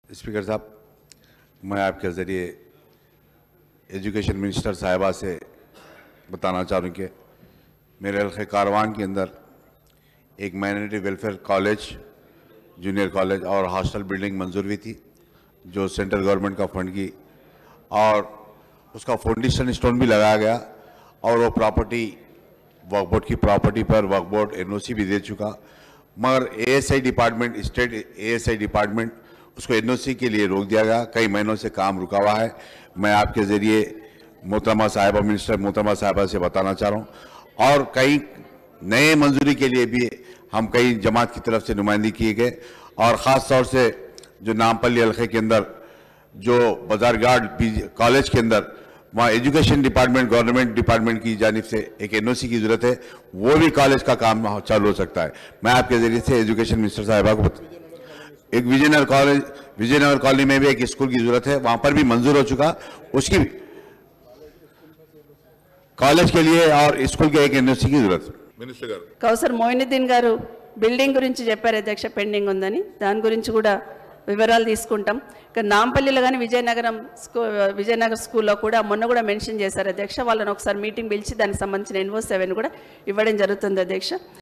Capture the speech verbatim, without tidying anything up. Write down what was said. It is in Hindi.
स्पीकर साहब, मैं आपके ज़रिए एजुकेशन मिनिस्टर साहिबा से बताना चाह रहा हूँ कि मेरे हल्के कारवान के अंदर एक minority welfare college, junior college और हॉस्टल बिल्डिंग मंजूर हुई थी जो सेंट्रल गवर्नमेंट का फंड की, और उसका फाउंडेशन स्टोन भी लगाया गया और वो प्रॉपर्टी वक्फ बोर्ड की प्रॉपर्टी पर वक्फ बोर्ड एनओसी भी दे चुका। मगर ASI department, state ASI department, उसको एनओसी के लिए रोक दिया गया। कई महीनों से काम रुका हुआ है। मैं आपके ज़रिए मोहतरमा साहिबा, मिनिस्टर मोहतरमा साहिबा से बताना चाह रहा हूँ। और कई नए मंजूरी के लिए भी हम कई जमात की तरफ से नुमाइंदगी किए गए, और ख़ास तौर से जो नामपल्ली हल्के के अंदर जो बाजारघाट कॉलेज के अंदर वहाँ एजुकेशन डिपार्टमेंट, गवर्नमेंट डिपार्टमेंट की जानिब से एक एनओसी की ज़रूरत है, वो भी कॉलेज का काम चालू हो सकता है। मैं आपके ज़रिए से एजुकेशन मिनिस्टर साहिबा को बता, एक विजयनगर कॉलेज, विजयनगर कॉलोनी में भी एक स्कूल की ज़रूरत है, वहाँ पर भी मंजूर हो चुका, उसकी कॉलेज के लिए और स्कूल के एक एनओसी की ज़रूरत है। మినిస్టర్ గారు కౌసర్ మోయినుద్దీన్ గారు బిల్డింగ్ గురించి చెప్పారు అధ్యక్ష, పెండింగ్ ఉందని. దాని గురించి కూడా వివరాలు తీసుకుంటాం. ఇక నాంపల్లిలో కానీ విజయనగరం స్కూ విజయనగర్ స్కూల్లో కూడా మొన్న కూడా మెన్షన్ చేశారు అధ్యక్ష. వాళ్ళని ఒకసారి మీటింగ్ పిలిచి దానికి సంబంధించిన ఎన్ఓ సెవెన్ కూడా ఇవ్వడం జరుగుతుంది అధ్యక్ష.